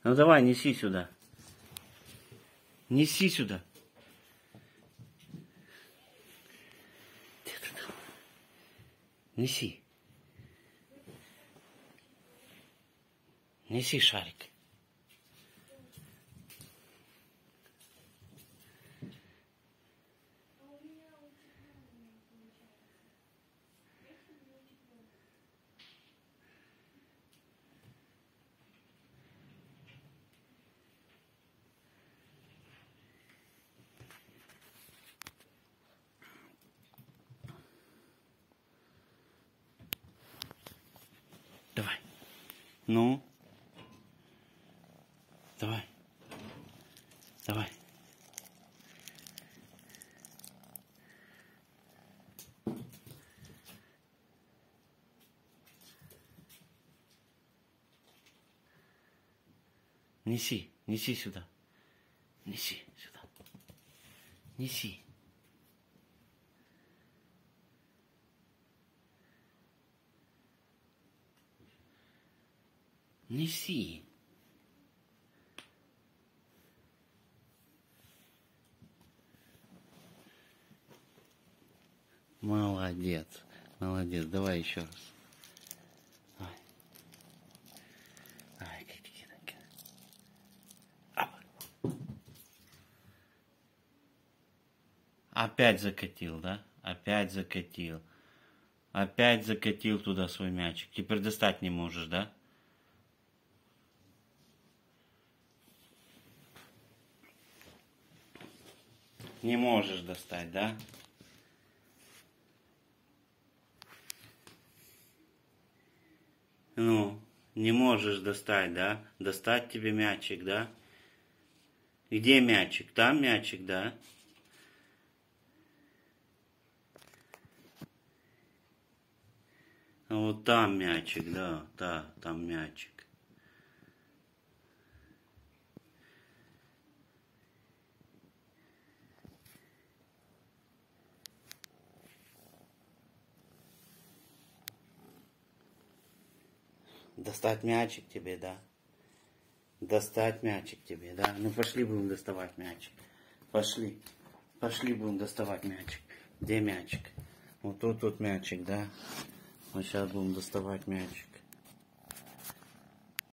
Ну давай, неси сюда. Неси сюда. Где ты там? Неси. Неси шарик. Давай. Ну. Давай. Давай. Неси. Неси сюда. Неси сюда. Неси. Неси. Молодец. Молодец. Давай еще раз. Давай. Давай, опять закатил, да? Опять закатил. Опять закатил туда свой мячик. Теперь достать не можешь, да? Не можешь достать, да? Ну, не можешь достать, да? Достать тебе мячик, да? Где мячик? Там мячик, да? Вот там мячик, да, да, там мячик. Достать мячик тебе, да? Достать мячик тебе, да? Ну пошли будем доставать мячик. Пошли. Пошли будем доставать мячик. Где мячик? Вот тут мячик, да? Вот сейчас будем доставать мячик.